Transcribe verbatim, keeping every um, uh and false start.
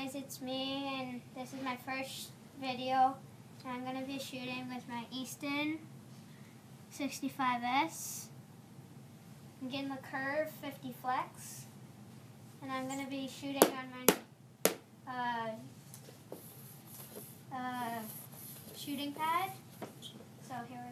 guys, it's me, and this is my first video, and I'm going to be shooting with my Easton sixty-five S. I'm getting the Curve fifty Flex, and I'm going to be shooting on my uh, uh, shooting pad. So here